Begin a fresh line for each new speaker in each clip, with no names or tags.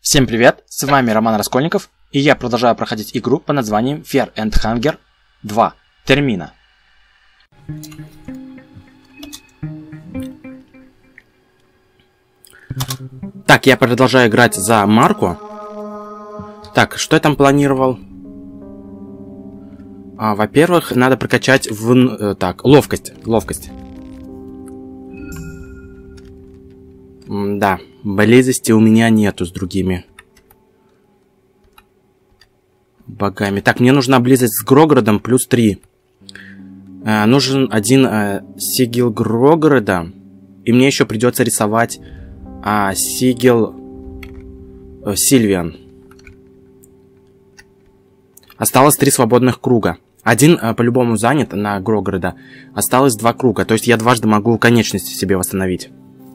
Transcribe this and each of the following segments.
Всем привет, с вами Роман Раскольников, и я продолжаю проходить игру под названием Fear and Hunger 2. Термина. Так, я продолжаю играть за Марку. Так, что я там планировал? Во-первых, надо прокачать ловкость. Да, близости у меня нету с другими богами. Так, мне нужна близость с Грогородом плюс 3. Нужен один сигил Грогорода. И мне еще придется рисовать сигил Сильвиан. Осталось 3 свободных круга. Один по-любому занят на Грогорода. Осталось 2 круга. То есть я дважды могу конечности себе восстановить.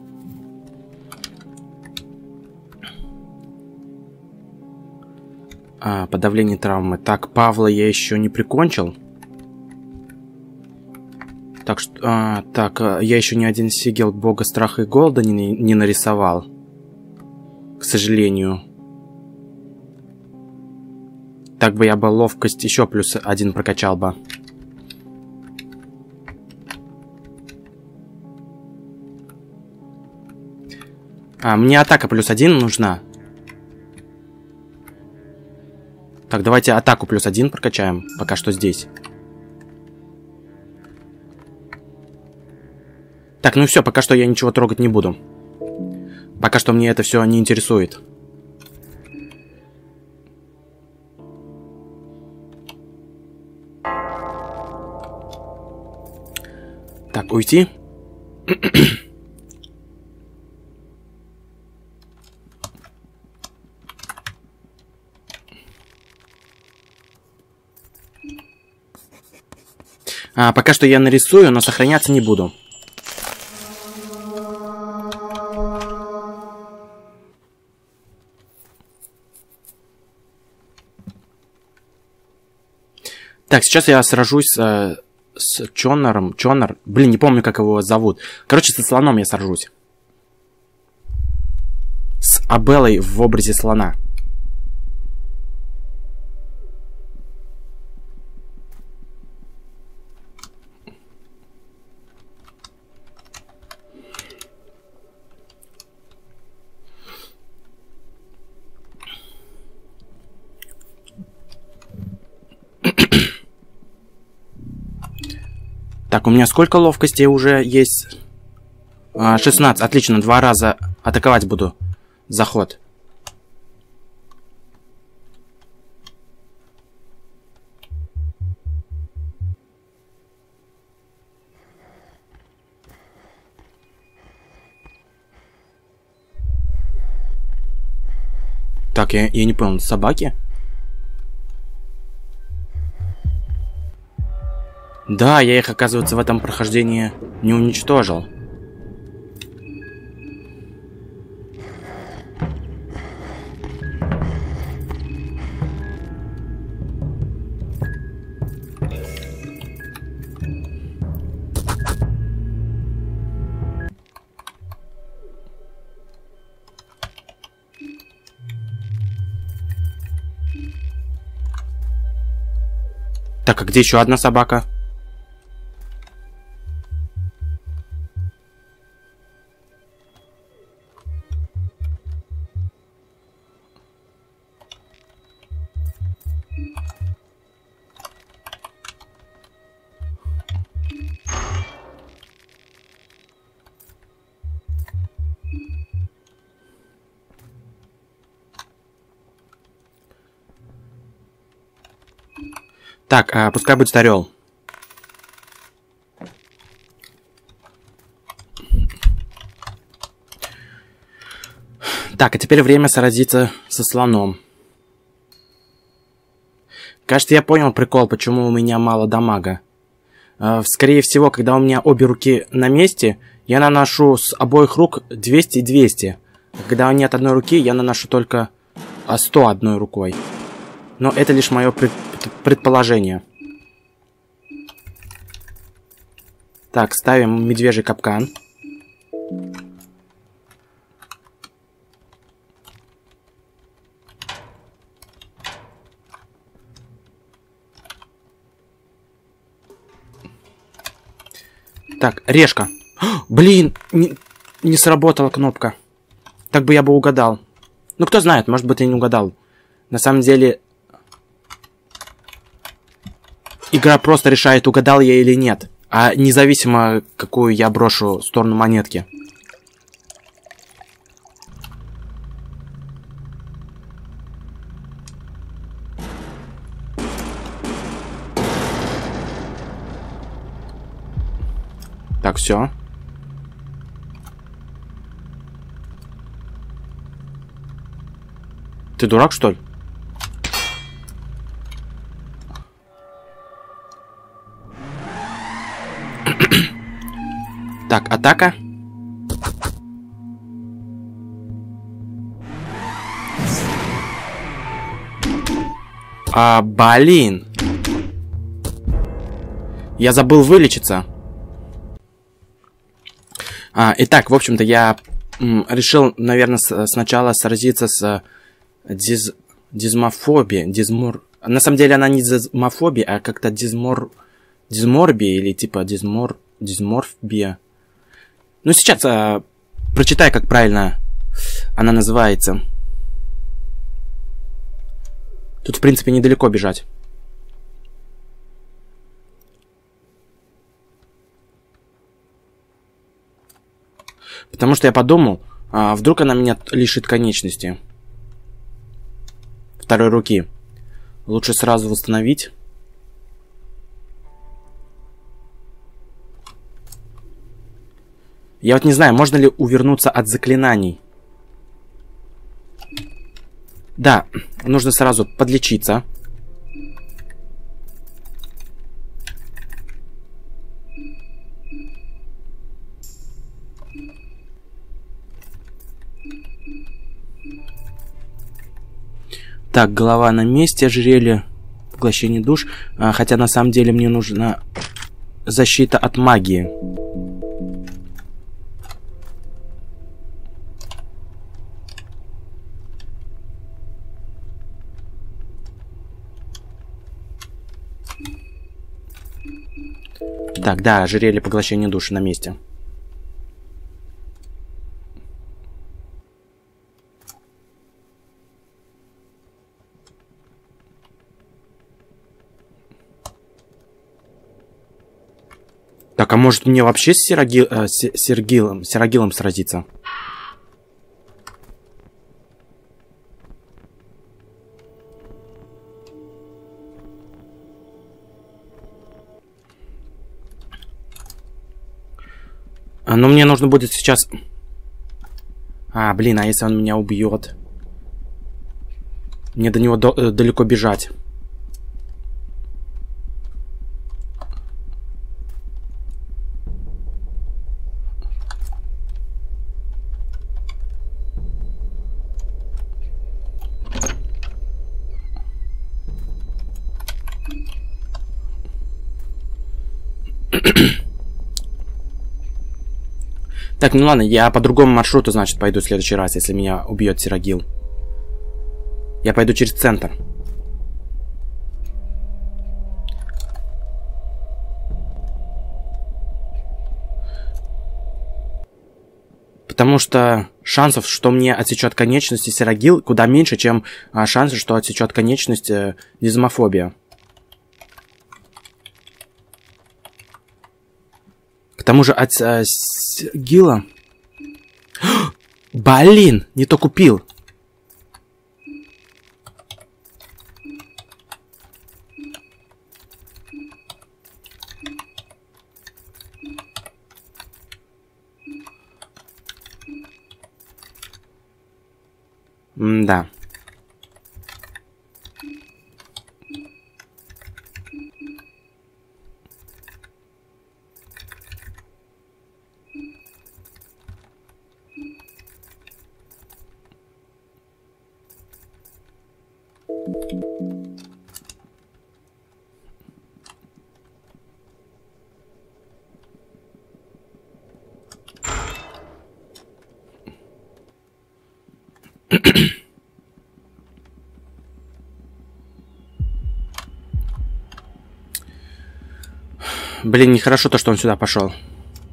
Подавление травмы. Так, Павла я еще не прикончил. Так что... я еще ни один сигил бога страха и голода не нарисовал. К сожалению. Так бы я бы ловкость еще плюс 1 прокачал бы. Мне атака плюс 1 нужна. Так, давайте атаку плюс 1 прокачаем. Пока что здесь. Так, ну все, пока что я ничего трогать не буду. Пока что мне это все не интересует. Так, уйти. Пока что я нарисую, но сохраняться не буду. Так, сейчас я сражусь с Чонором. Блин, не помню, как его зовут. Короче, со слоном я сражусь. С Абеллой в образе слона. Так, у меня сколько ловкости уже есть? 16. Отлично, 2 раза атаковать буду. Заход. Так, я не понял, собаки? Да, я их, оказывается, в этом прохождении не уничтожил. Так, а где еще одна собака? Так, пускай будет орел. Так, а теперь время сразиться со слоном. Кажется, я понял прикол, почему у меня мало дамага. Скорее всего, когда у меня обе руки на месте, я наношу с обоих рук 200 и 200. А когда нет одной руки, я наношу только 100 одной рукой. Но это лишь мое предположение. Так, ставим медвежий капкан. Так, решка. Блин, не сработала кнопка. Так бы я бы угадал. Ну, кто знает, может быть, я не угадал. На самом деле, игра просто решает, угадал я или нет. А независимо, какую я брошу сторону монетки. Так, все. Ты дурак, что ли? Так, атака. Блин. Я забыл вылечиться. Итак, в общем-то, я решил, наверное, сначала сразиться с дизмофобией. На самом деле она не дизмофобия, а как-то дизморбия или типа дизморфбия. Ну, сейчас прочитай, как правильно она называется. Тут, в принципе, недалеко бежать. Потому что я подумал, вдруг она меня лишит конечности. Второй руки. Лучше сразу восстановить. Я вот не знаю, можно ли увернуться от заклинаний. Да, нужно сразу подлечиться. Так, голова на месте, ожерелье, поглощение душ. Хотя на самом деле мне нужна защита от магии. Так, да, ожерелье, поглощение души на месте. Так, а может мне вообще с Сергилом сразиться? Но мне нужно будет сейчас... блин, а если он меня убьет? Мне до него далеко бежать. Так, ну ладно, я по другому маршруту, значит, пойду в следующий раз, если меня убьет Сирагил. Я пойду через центр. Потому что шансов, что мне отсечет конечность Сирагил, куда меньше, чем шансы, что отсечет конечность дизмофобия. К тому же от Сирагила... Блин, не то купил. Да. Блин, нехорошо то, что он сюда пошел.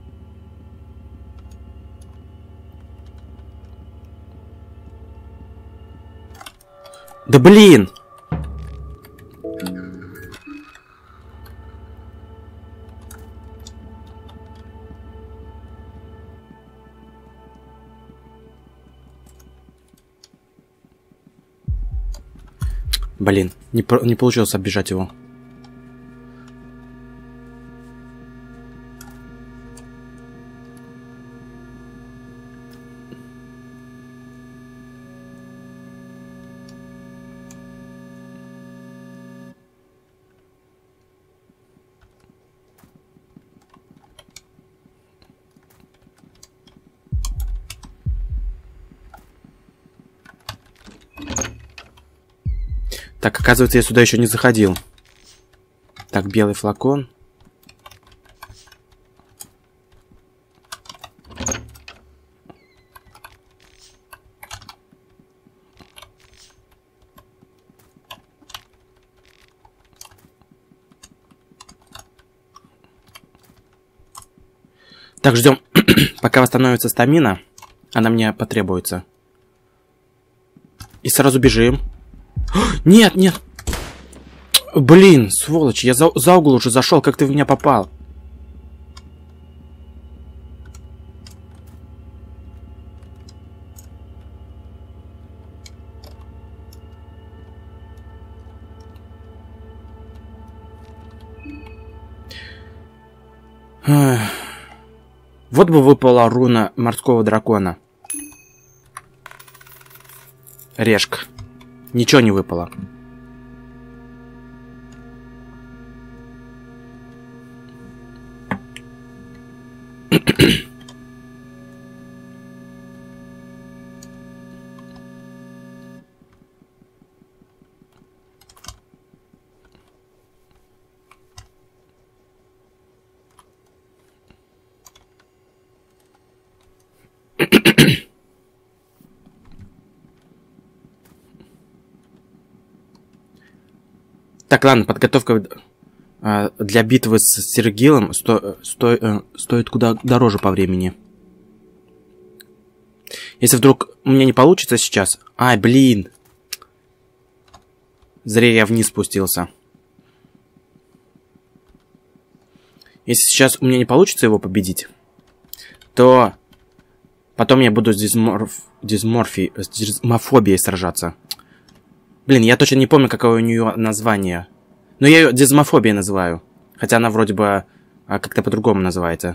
Да блин! Блин, не получилось оббежать его. Так, оказывается, я сюда еще не заходил. Так, белый флакон. Так, ждем, пока восстановится стамина. Она мне потребуется. И сразу бежим. Нет, нет. Блин, сволочь, я за угол уже зашел, как ты в меня попал? Вот бы выпала руна морского дракона. Решка. Ничего не выпало. Так, ладно, подготовка для битвы с Сергилом стоит куда дороже по времени. Если вдруг у меня не получится сейчас... Ай, блин. Зря я вниз спустился. Если сейчас у меня не получится его победить, то потом я буду с дизмофобией сражаться. Блин, я точно не помню, какое у нее название. Но я ее дизмофобией называю. Хотя она вроде бы как-то по-другому называется.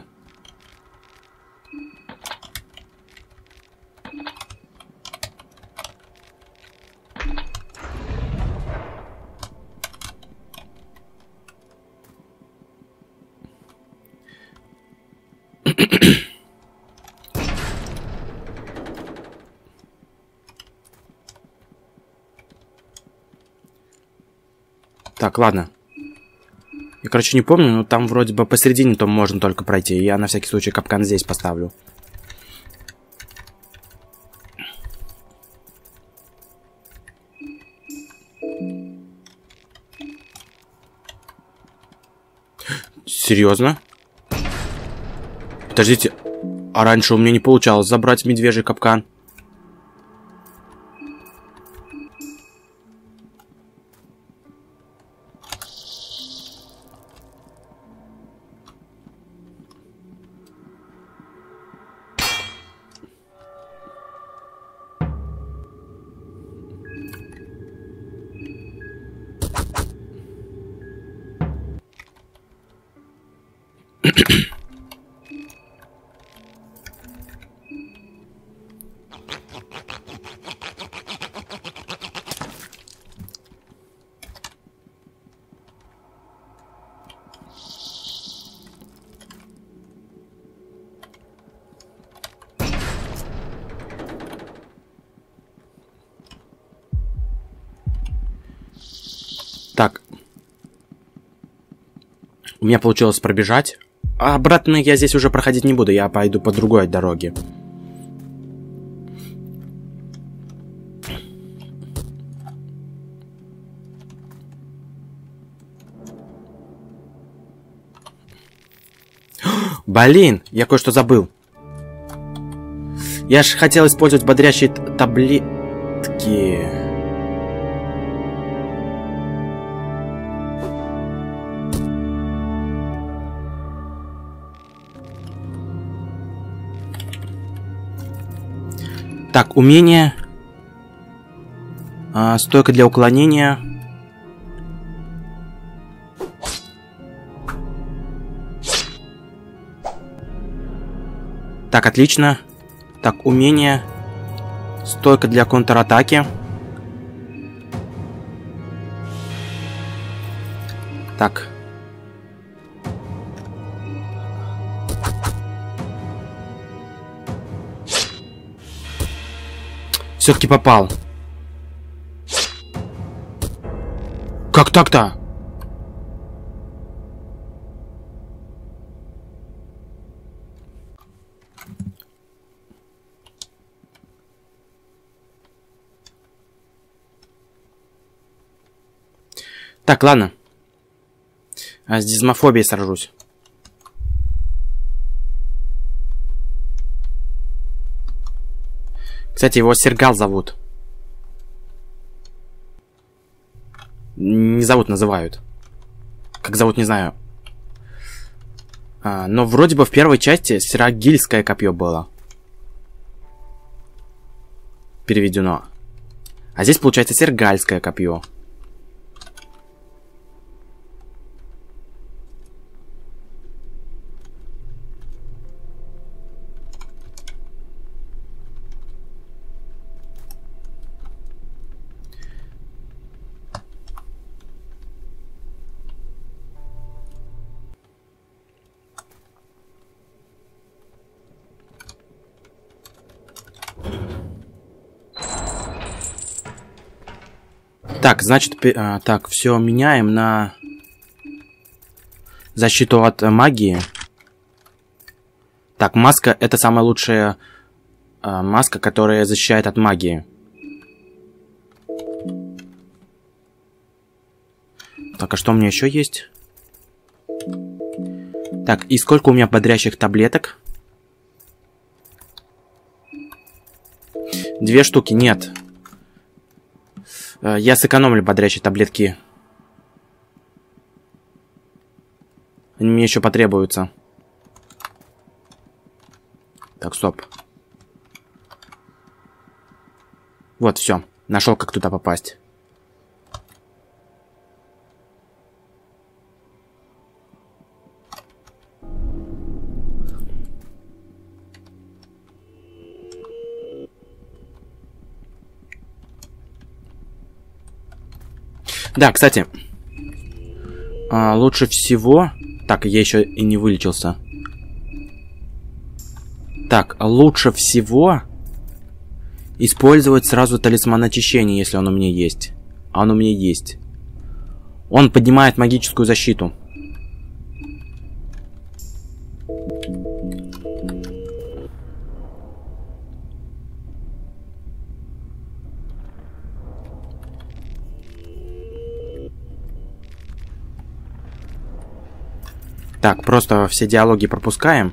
Так, ладно. Я, короче, не помню, но там вроде бы посередине то можно только пройти. Я на всякий случай капкан здесь поставлю. Серьезно? Подождите, а раньше у меня не получалось забрать медвежий капкан. Так. У меня получилось пробежать. А обратно я здесь уже проходить не буду. Я пойду по другой дороге. Блин, я кое-что забыл. Я ж хотел использовать бодрящие таблетки. Так, умение. Стойка для уклонения. Так, отлично. Так, умение. Стойка для контратаки. Так. Все-таки попал. Как так-то? Так, ладно. С дизмофобией сражусь. Кстати, его Сергал зовут. Не зовут, называют. Как зовут, не знаю. Но вроде бы в первой части Сирагильское копье было переведено. А здесь получается Сергальское копье. Так, значит, так, все меняем на защиту от магии. Так, маска — это самая лучшая маска, которая защищает от магии. Так, а что у меня еще есть? Так, и сколько у меня бодрящих таблеток? 2 штуки, нет. Я сэкономлю бодрящие таблетки. Они мне еще потребуются. Так, стоп. Вот, все. Нашел, как туда попасть. Да, кстати, лучше всего... Так, я еще и не вылечился. Так, лучше всего использовать сразу талисман очищения, если он у меня есть. А он у меня есть. Он поднимает магическую защиту. Так, просто все диалоги пропускаем.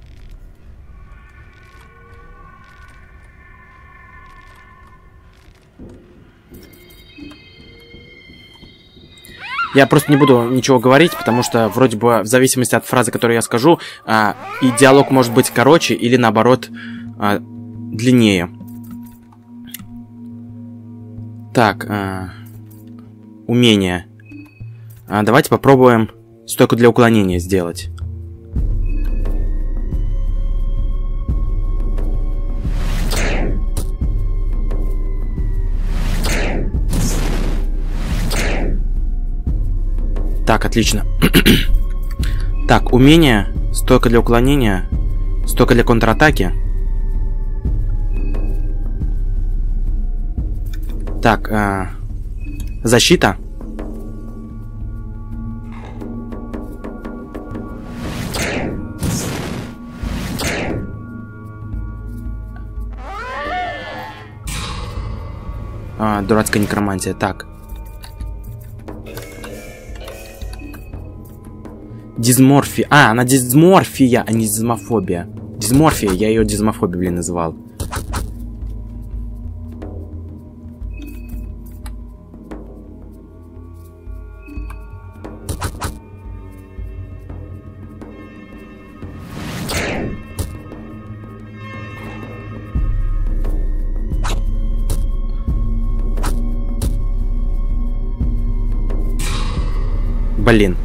Я просто не буду ничего говорить, потому что вроде бы в зависимости от фразы, которую я скажу, и диалог может быть короче или наоборот длиннее. Так, умение. Давайте попробуем стойку для уклонения сделать. Так, отлично. Так, умение, стойка для уклонения, стойка для контратаки. Так, защита. Дурацкая некромантия. Так. Дизморфия. Она дизморфия, а не дизмофобия. Дизморфия, я ее дизмофобией, блин, называл. Блин.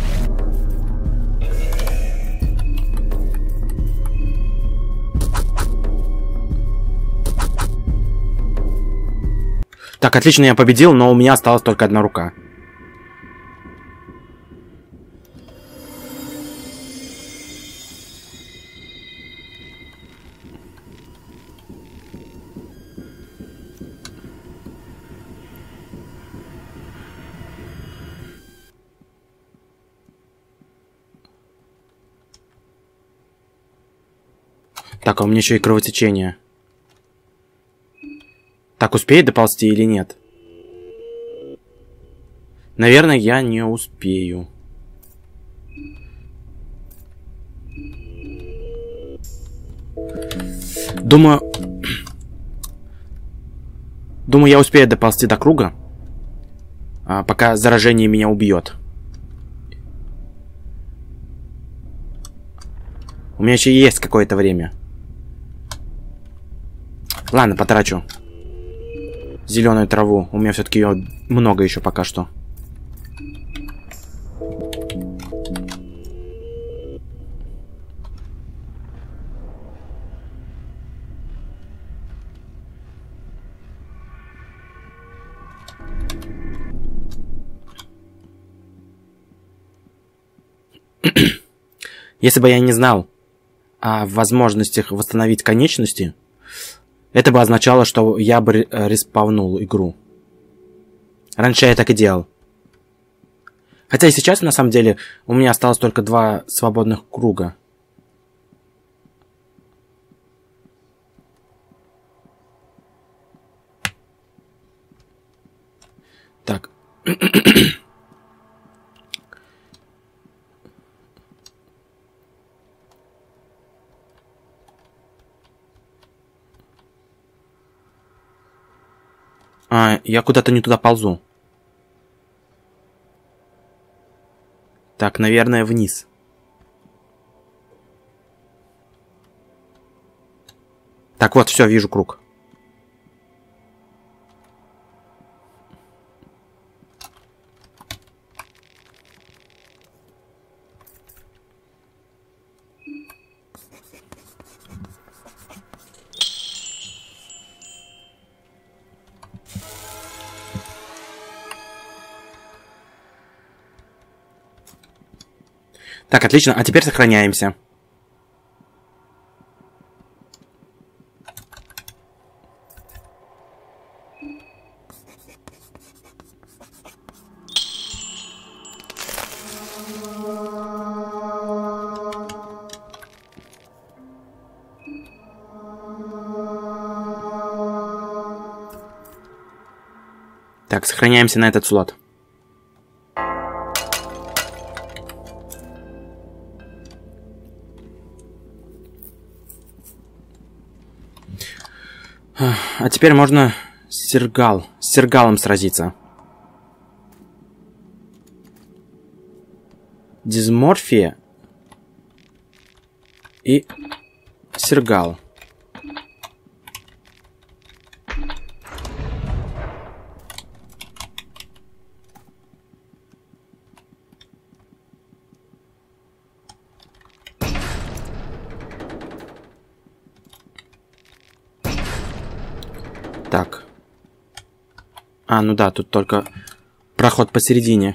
Так, отлично, я победил, но у меня осталась только одна рука. Так, а у меня еще и кровотечение. Так, успеет доползти или нет? Наверное, я не успею. Думаю, я успею доползти до круга, пока заражение меня убьет. У меня еще есть какое-то время. Ладно, потрачу зеленую траву. У меня все-таки ее много еще пока что. Если бы я не знал о возможностях восстановить конечности, это бы означало, что я бы респавнул игру. Раньше я так и делал. Хотя и сейчас, на самом деле, у меня осталось только 2 свободных круга. Так. Я куда-то не туда ползу. Так, наверное, вниз. Так, вот, все, вижу круг. Так, отлично. А теперь сохраняемся. Так, сохраняемся на этот слот. А теперь можно с сергалом сразиться. Дисморфия и сергал. Так. Ну да, тут только проход посередине.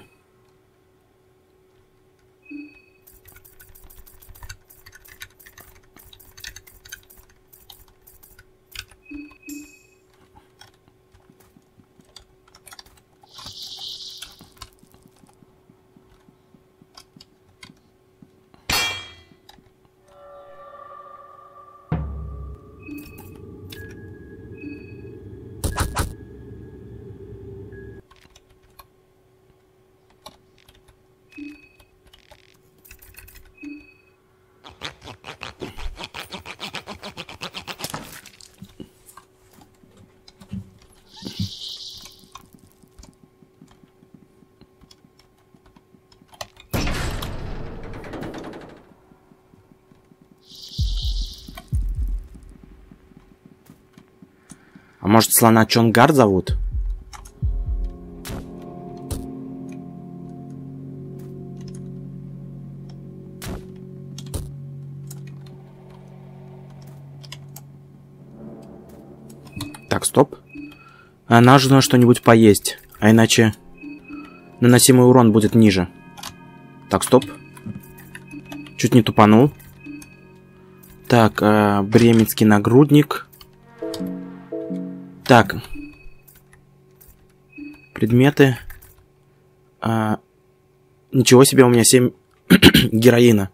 А может, слона Чонгар зовут? А нужно что-нибудь поесть. А иначе наносимый урон будет ниже. Так, стоп. Чуть не тупанул. Так, бременский нагрудник. Так. Предметы. Ничего себе, у меня 7 героина.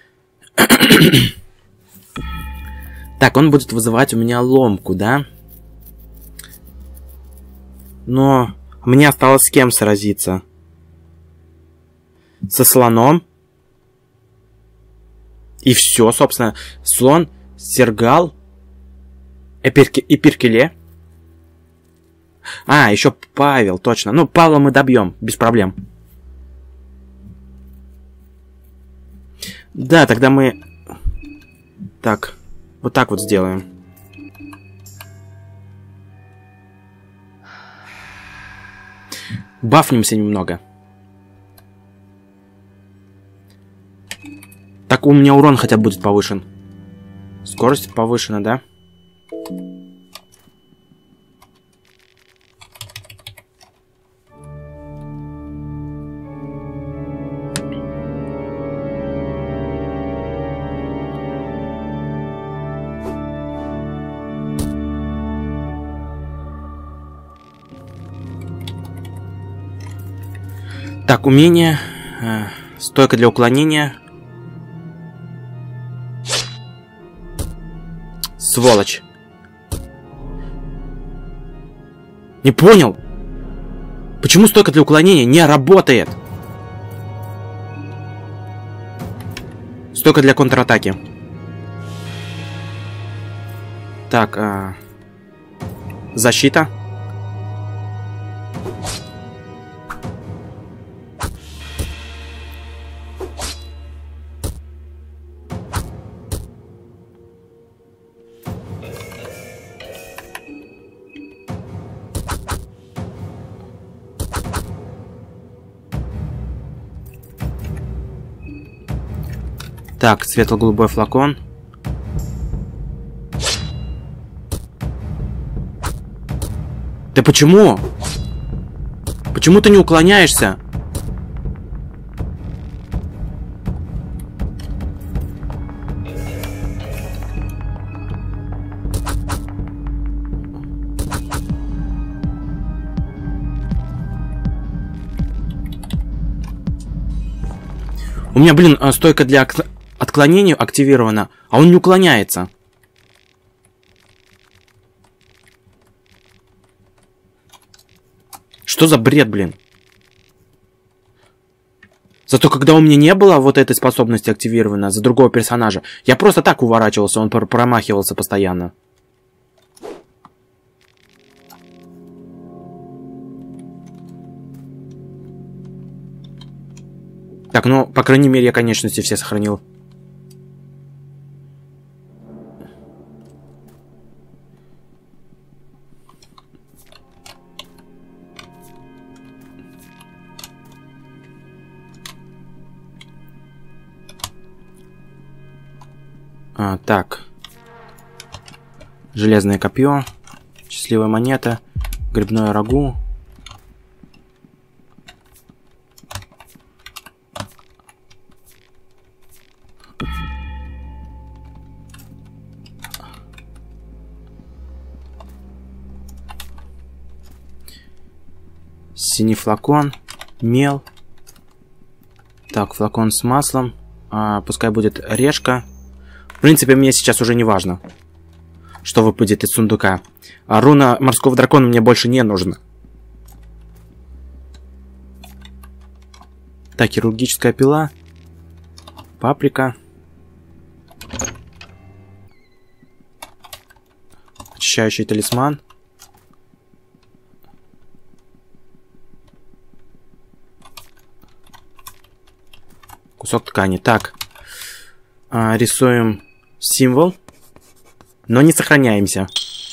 Так, он будет вызывать у меня ломку, да? Но мне осталось с кем сразиться? Со слоном. И все, собственно. Слон, Сергал, Эпиркеле. А, еще Павел, точно. Ну, Павла мы добьем, без проблем. Да, тогда мы... Так, вот так вот сделаем. Бафнемся немного. Так, у меня урон хотя бы будет повышен. Скорость повышена, да? Так, умение. Стойка для уклонения. Сволочь. Не понял. Почему стойка для уклонения не работает? Стойка для контратаки. Так, защита. Так, светло-голубой флакон. Да почему? Почему ты не уклоняешься? У меня, блин, стойка для отклонения активирована, а он не уклоняется. Что за бред, блин? Зато когда у меня не было вот этой способности активирована за другого персонажа, я просто так уворачивался, он промахивался постоянно. Так, ну, по крайней мере, я конечности все сохранил. Так. Железное копье. Счастливая монета. Грибное рагу. Синий флакон. Мел. Так, флакон с маслом. Пускай будет решка. В принципе, мне сейчас уже не важно, что выпадет из сундука. Руна морского дракона мне больше не нужна. Так, хирургическая пила. Паприка. Очищающий талисман. Кусок ткани. Так. Рисуем символ. Но не сохраняемся.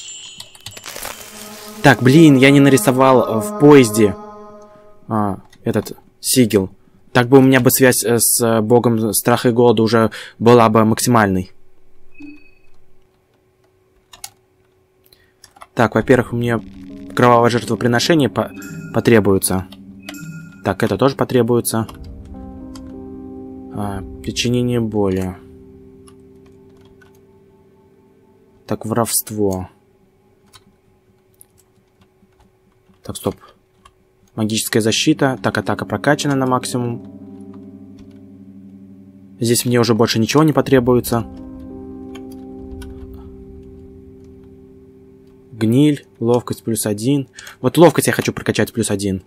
Так, блин, я не нарисовал в поезде этот сигил. Так бы у меня бы связь с богом страха и голода уже была бы максимальной. Так, во-первых, мне кровавое жертвоприношение потребуется. Так, это тоже потребуется. Причинение боли. Так, воровство. Так, стоп. Магическая защита. Так, атака прокачана на максимум. Здесь мне уже больше ничего не потребуется. Гниль, ловкость +1. Вот ловкость я хочу прокачать +1.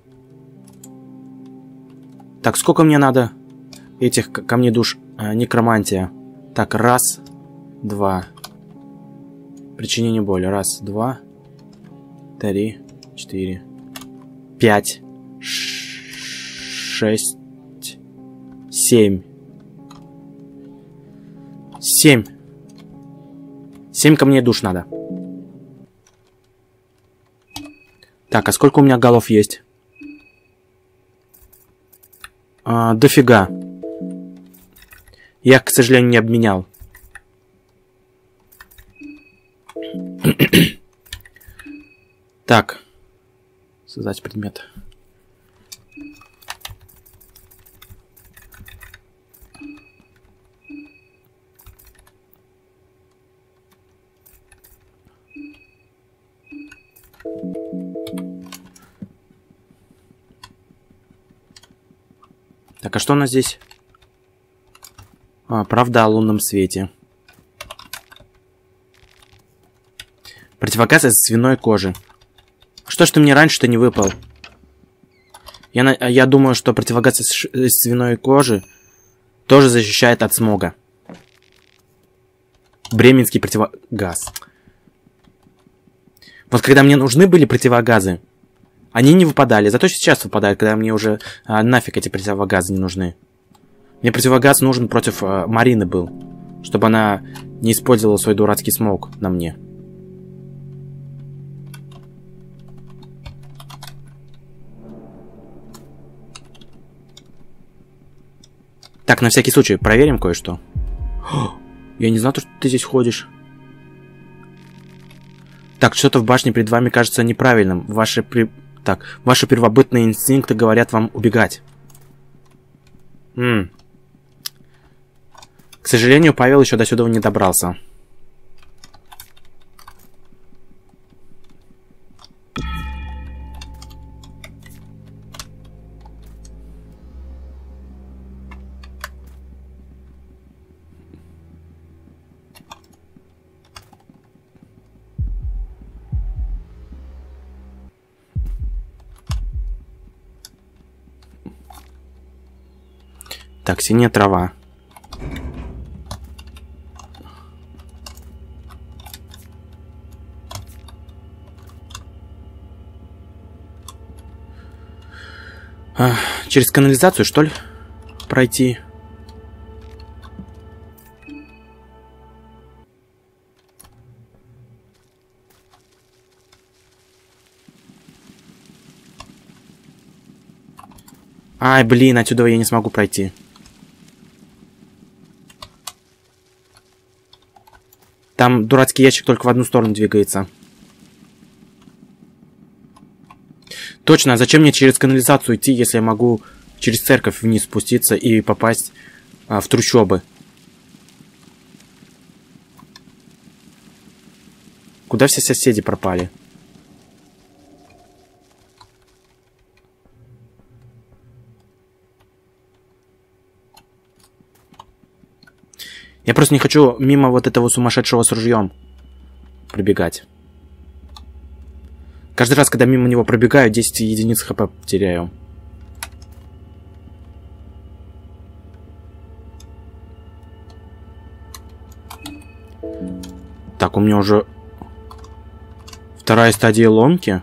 Так, сколько мне надо этих камней душ? Некромантия. Так, 1, 2. Причинение боли. 1, 2, 3, 4, 5, 6, 7. 7. 7 камней душ надо. Так, а сколько у меня голов есть? Дофига. Я, к сожалению, не обменял. Так. Создать предмет. Так, а что у нас здесь? Правда о лунном свете. Противогаз из свиной кожи. Что ж ты мне раньше-то не выпал? Я думаю, что противогаз из свиной кожи тоже защищает от смога. Бременский противогаз. Вот когда мне нужны были противогазы, они не выпадали. Зато сейчас выпадают, когда мне уже нафиг эти противогазы не нужны. Мне противогаз нужен против Марины был. Чтобы она не использовала свой дурацкий смог на мне. Так, на всякий случай, проверим кое-что. Я не знал, что ты здесь ходишь. Так, что-то в башне перед вами кажется неправильным. Ваши первобытные инстинкты говорят вам убегать. К сожалению, Павел еще до сюда не добрался. Так, синяя трава. Через канализацию, что ли, пройти? Ай, блин, отсюда я не смогу пройти. Там дурацкий ящик только в одну сторону двигается. Точно, а зачем мне через канализацию идти, если я могу через церковь вниз спуститься и попасть в трущобы? Куда все соседи пропали? Я просто не хочу мимо вот этого сумасшедшего с ружьем пробегать. Каждый раз, когда мимо него пробегаю, 10 единиц хп теряю. Так, у меня уже вторая стадия ломки.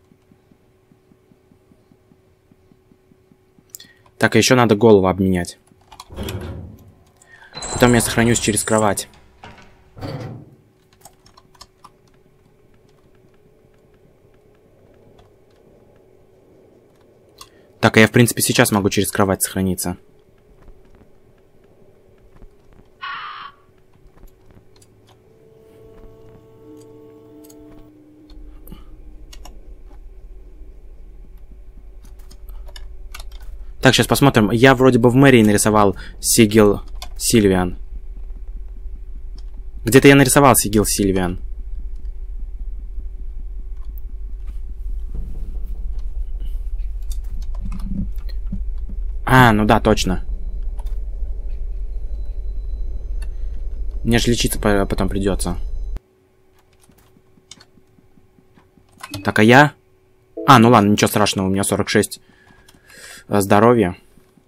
Так, а еще надо голову обменять. Потом я сохранюсь через кровать. Так, а я, в принципе, сейчас могу через кровать сохраниться. Так, сейчас посмотрим. Я вроде бы в мэрии нарисовал Сигил Сильвиан. Где-то я нарисовал Сигил Сильвиан. А, ну да, точно. Мне же лечиться потом придется. Так, а я... А, ну ладно, ничего страшного, у меня 46 здоровья.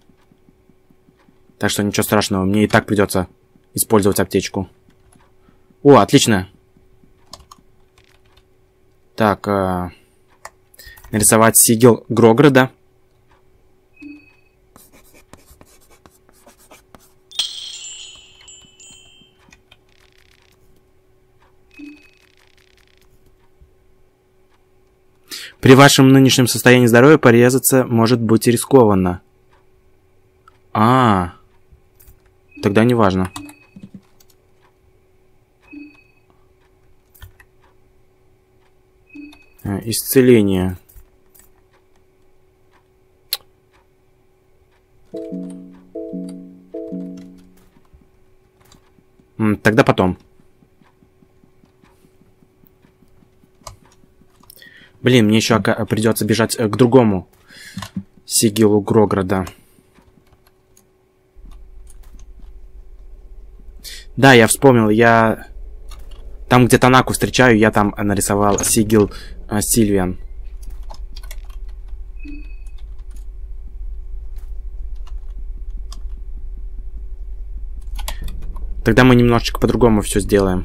Так что ничего страшного, мне и так придется использовать аптечку. О, отлично. Так, нарисовать сигил Грограда. При вашем нынешнем состоянии здоровья порезаться может быть рискованно. Тогда не важно. Исцеление. Тогда потом. Блин, мне еще придется бежать к другому сигилу Грограда. Да, я вспомнил, я... Там, где Танаку встречаю, я там нарисовал сигил Сильвиан. Тогда мы немножечко по-другому все сделаем.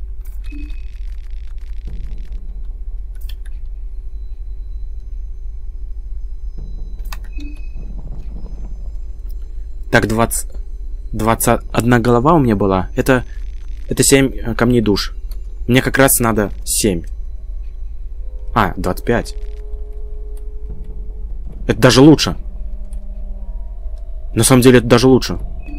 Так, 21 голова у меня была. Это 7 камней душ. Мне как раз надо 7. 25. Это даже лучше. На самом деле, это даже лучше.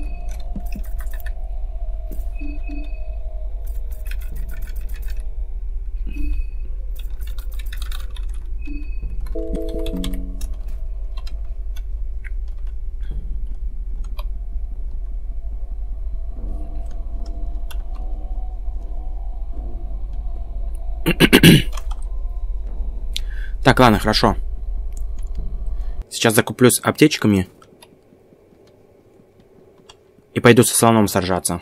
Так, ладно, хорошо. Сейчас закуплюсь аптечками. И пойду со слоном сражаться.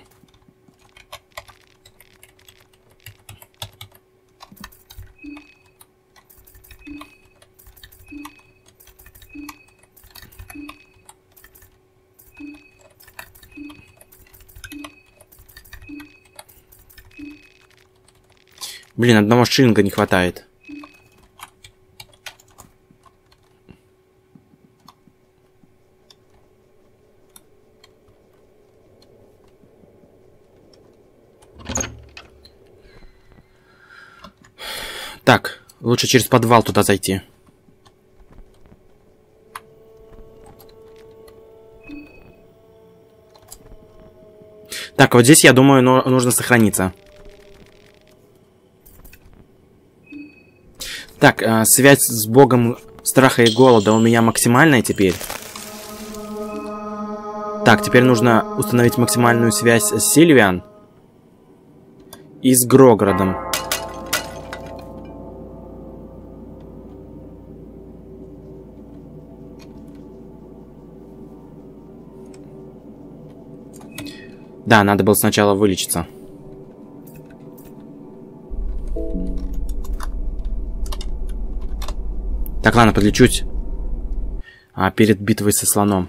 Блин, одного шиллинга не хватает. Так, лучше через подвал туда зайти. Так, вот здесь, я думаю, нужно сохраниться. Так, связь с богом страха и голода у меня максимальная теперь. Так, теперь нужно установить максимальную связь с Сильвиан и с Гроградом. Да, надо было сначала вылечиться. Так, ладно, подлечусь. Перед битвой со слоном.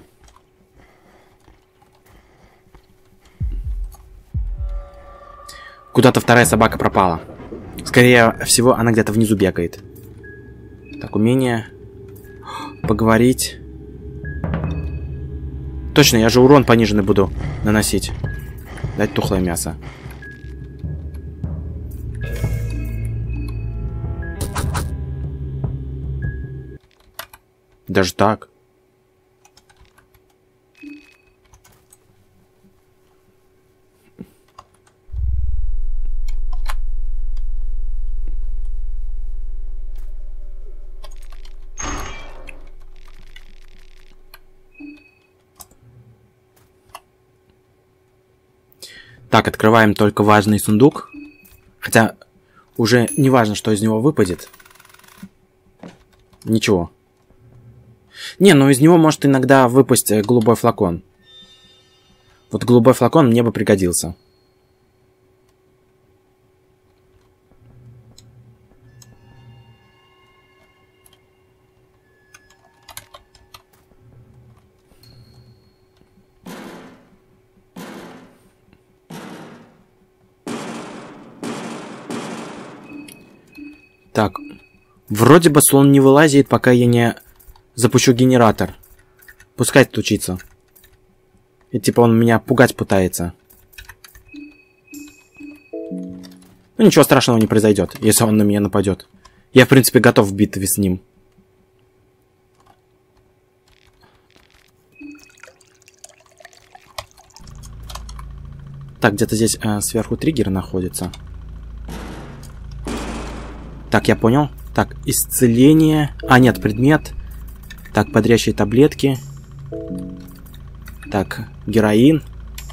Куда-то вторая собака пропала. Скорее всего, она где-то внизу бегает. Так, умение. Поговорить. Точно, я же урон пониженный буду наносить. Дать тухлое мясо. Даже так. Так, открываем только важный сундук. Хотя уже не важно, что из него выпадет. Ничего. Не, ну из него может иногда выпасть голубой флакон. Вот голубой флакон мне бы пригодился. Так, вроде бы слон не вылазит, пока я не запущу генератор. Пускай стучится. И типа он меня пугать пытается. Ну ничего страшного не произойдет, если он на меня нападет. Я в принципе готов в битве с ним. Так, где-то здесь сверху триггер находится. Так, я понял. Так, исцеление. А, нет, предмет. Так, бодрящие таблетки. Так, героин.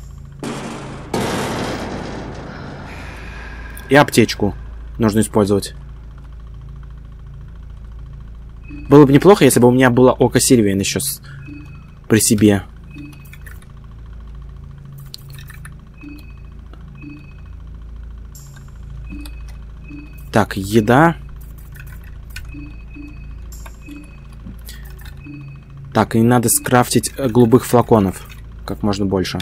И аптечку нужно использовать. Было бы неплохо, если бы у меня было око Сильвиан еще при себе. Так, еда. Так, и надо скрафтить голубых флаконов. Как можно больше.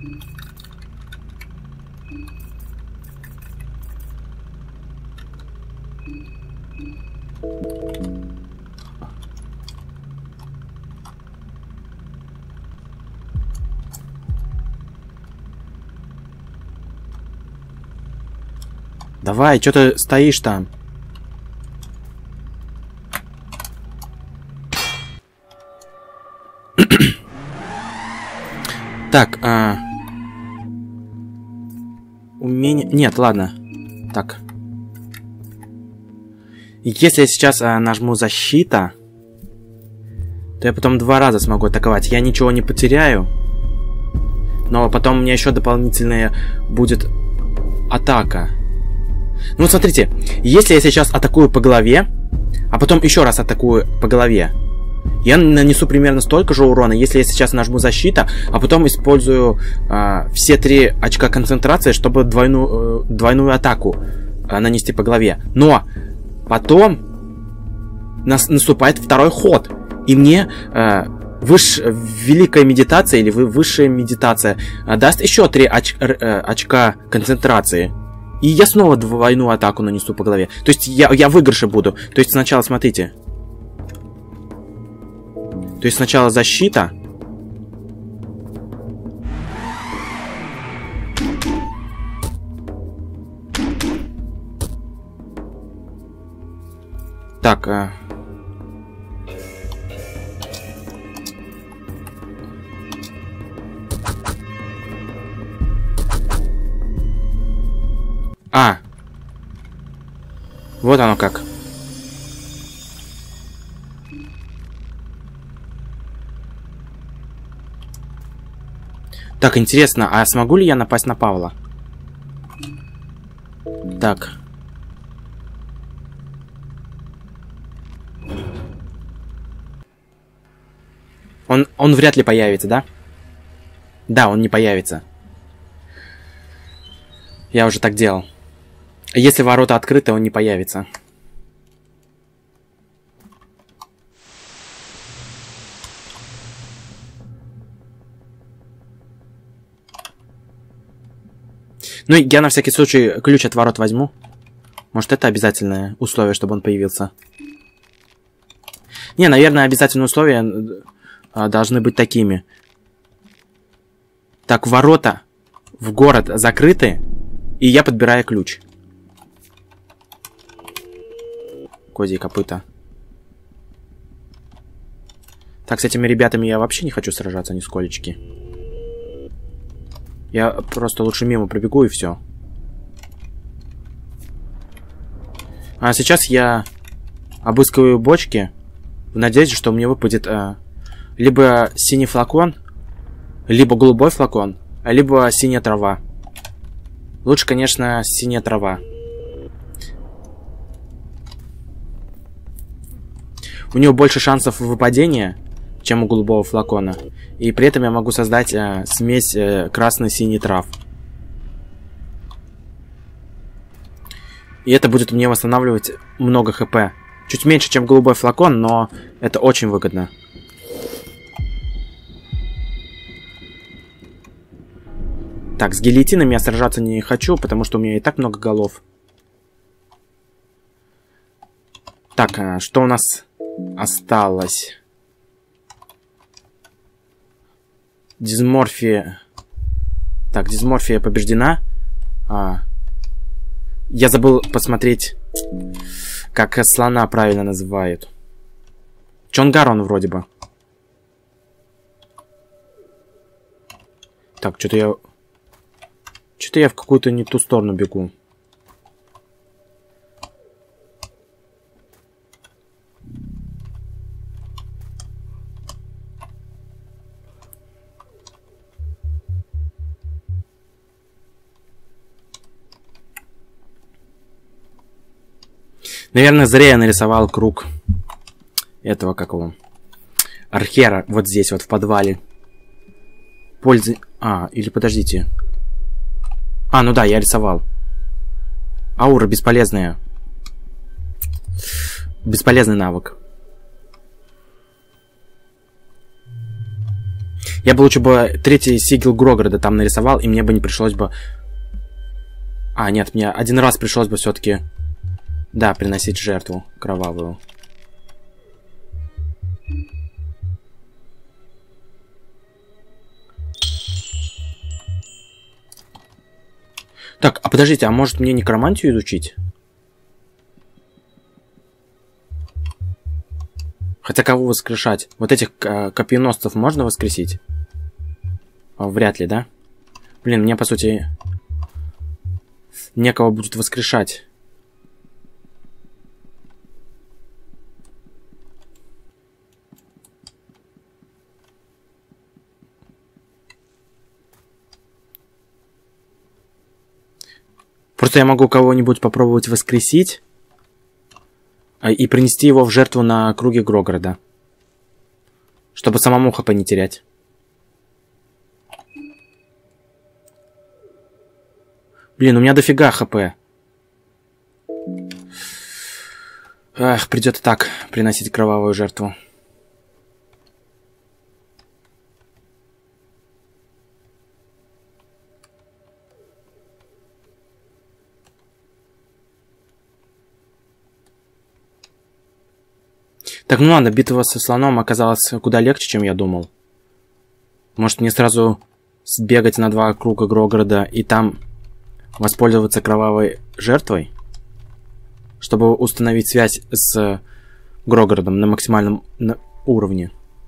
Давай, что ты стоишь там? Так, умение... Нет, ладно. Так. Если я сейчас нажму защита, то я потом 2 раза смогу атаковать. Я ничего не потеряю. Но потом у меня еще дополнительная будет атака. Ну, смотрите, если я сейчас атакую по голове, а потом еще раз атакую по голове, я нанесу примерно столько же урона, если я сейчас нажму защита, а потом использую все 3 очка концентрации, чтобы двойную атаку нанести по голове. Но потом наступает второй ход, и мне великая медитация или высшая медитация даст еще 3 очка концентрации. И я снова двойную атаку нанесу по голове. То есть я в выигрыше буду. То есть сначала, смотрите. То есть сначала защита. Так, вот оно как. Так, интересно, а смогу ли я напасть на Павла? Так. Он вряд ли появится, да? Да, он не появится. Я уже так делал. Если ворота открыты, он не появится. Ну, я на всякий случай ключ от ворот возьму. Может, это обязательное условие, чтобы он появился. Не, наверное, обязательные условия должны быть такими. Так, ворота в город закрыты, и я подбираю ключ. Козьи копыта. Так, с этими ребятами я вообще не хочу сражаться нисколечки. Я просто лучше мимо пробегу и все. А сейчас я обыскиваю бочки в надежде, что мне выпадет либо синий флакон, либо голубой флакон, либо синяя трава. Лучше, конечно, синяя трава. У него больше шансов выпадения, чем у голубого флакона. И при этом я могу создать смесь красной-синий трав. И это будет мне восстанавливать много хп. Чуть меньше, чем голубой флакон, но это очень выгодно. Так, с гильотинами я сражаться не хочу, потому что у меня и так много голов. Так, что у нас осталось? Дисморфия. Так, дисморфия побеждена. Я забыл посмотреть, как слона правильно называют. Чонгар он вроде бы. Так, что-то я в какую-то не ту сторону бегу. Наверное, зря я нарисовал круг этого, как его, архера, вот здесь, вот в подвале. Или подождите. Ну да, я рисовал. Аура бесполезная. Бесполезный навык. Я бы лучше третий сигил Грограда там нарисовал, и мне бы не пришлось бы... Нет, мне один раз пришлось бы все-таки... Да, приносить жертву кровавую. Так, подождите, может мне некромантию изучить? Хотя кого воскрешать? Вот этих копьеносцев можно воскресить? Вряд ли, да? Блин, мне, по сути, некого будет воскрешать. Просто я могу кого-нибудь попробовать воскресить и принести его в жертву на круге Грограда. Чтобы самому хп не терять. Блин, у меня дофига хп. Придется так приносить кровавую жертву. Так, ну ладно, битва со слоном оказалась куда легче, чем я думал. Может, мне сразу сбегать на 2 круга Грограда и там воспользоваться кровавой жертвой? Чтобы установить связь с Гроградом на максимальном уровне.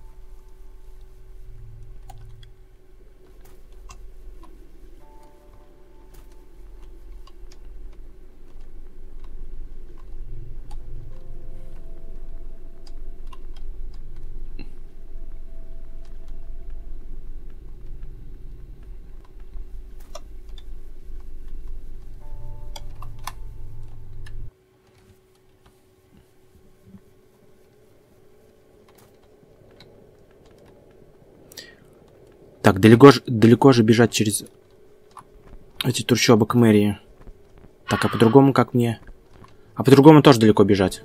Так, далеко же бежать через эти трущобы к мэрии. Так, а по-другому как мне? А по-другому тоже далеко бежать.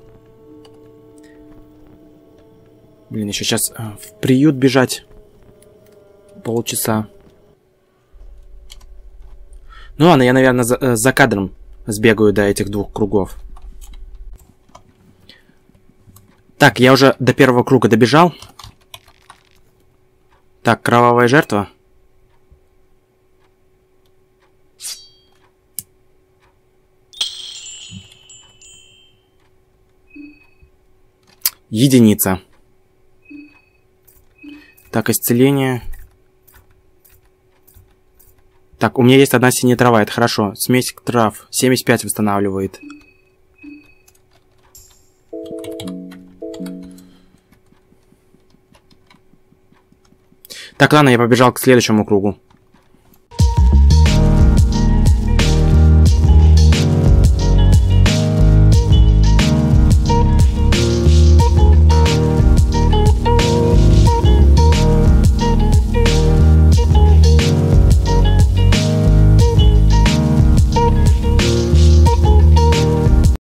Блин, еще сейчас в приют бежать. Полчаса. Ну ладно, я, наверное, за кадром сбегаю до этих 2 кругов. Так, я уже до 1-го круга добежал. Так, кровавая жертва. Единица. Так, исцеление. Так, у меня есть одна синяя трава, это хорошо. Смесь трав. 75 восстанавливает. Так, ладно, я побежал к следующему кругу.